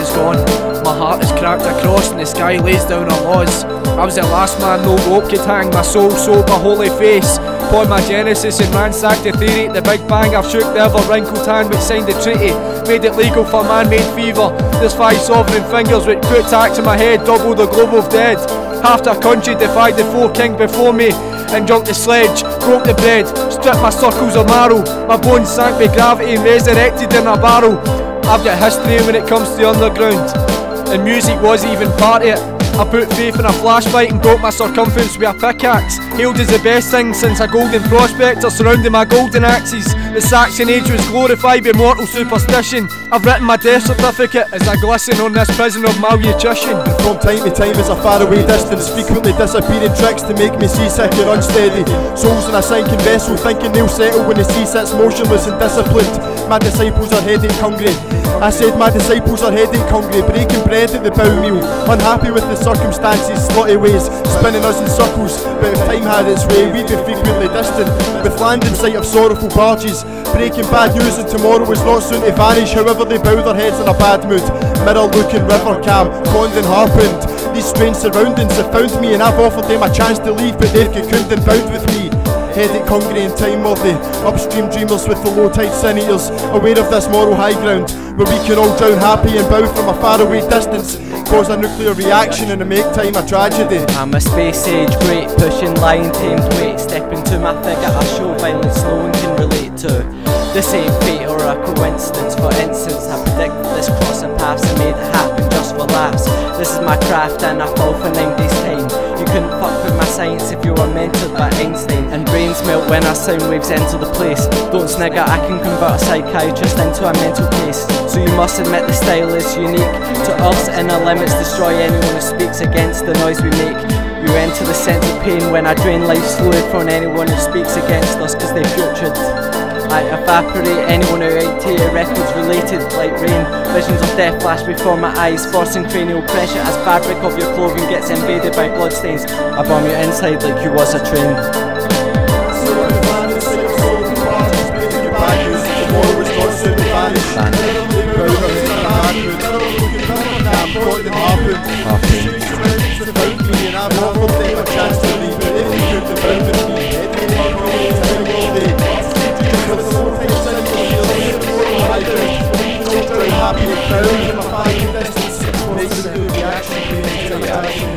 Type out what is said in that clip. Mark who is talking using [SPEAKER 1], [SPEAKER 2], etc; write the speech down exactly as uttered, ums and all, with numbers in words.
[SPEAKER 1] is gone. My heart is cracked across and the sky lays down her laws. I was the last man no rope could hang my soul, soul, my holy face. Upon my genesis and ransacked the theory. The Big Bang, I've shook the ever wrinkled hand which signed the treaty. Made it legal for man-made fever. There's five sovereign fingers which put tax to my head, double the globe of dead. Half the country defied the four king before me and jumped the sledge, broke the bread, stripped my circles of marrow. My bones sank with gravity and resurrected in a barrel. I've got history when it comes to the underground, and music wasn't even part of it. I put faith in a flashlight and broke my circumference with a pickaxe. Hailed as the best thing since a golden prospector surrounding my golden axes. The Saxon age was glorified by mortal superstition. I've written my death certificate as I glisten on this prison of malnutrition.
[SPEAKER 2] And from time to time as a faraway distance, frequently disappearing tricks to make me seasick and unsteady. Souls in a sinking vessel thinking they'll settle when the sea sits motionless and disciplined. My disciples are headache hungry. I said my disciples are headache hungry, breaking bread at the bow meal, unhappy with the circumstances, slutty ways, spinning us in circles. But if time had its way, we'd be frequently distant, with land in sight of sorrowful barges, breaking bad news and tomorrow was not soon to vanish. However they bow their heads in a bad mood, mirror looking, river calm, pond and harpened. These strange surroundings have found me, and I've offered them a chance to leave, but they've cocooned and bound with me. Headache hungry and time worthy, upstream dreamers with the low tide sin eaters, aware of this moral high ground, where we can all drown happy and bow from a faraway distance, cause a nuclear reaction and make time a tragedy.
[SPEAKER 3] I'm a space age great, pushing lion tamed weight, step into my figure, I show violence no one can relate to. This ain't fate or a coincidence, for instance, I predict this cross of paths and made it happen just for laughs. This is my craft and I fall for nine days time. You couldn't fuck with my science if you were mentored by Einstein. And brains melt when our sound waves enter the place. Don't snigger, I can convert a psychiatrist into a mental case. So you must admit the style is unique. To Earth's inner limits destroy anyone who speaks against the noise we make. You enter the sense of pain when I drain life's fluid from anyone who speaks against us cause they futured. I evaporate anyone who I T A records related like rain. Visions of death flash before my eyes, forcing cranial pressure as fabric of your clothing gets invaded by bloodstains. I bomb your inside like you was a train.
[SPEAKER 2] Happy and proud of my fighting distance, makes it a good reaction,